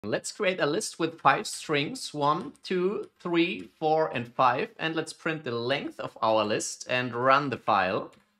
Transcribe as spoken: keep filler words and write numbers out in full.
Let's create a list with five strings, one, two, three, four, and five, and let's print the length of our list and run the file.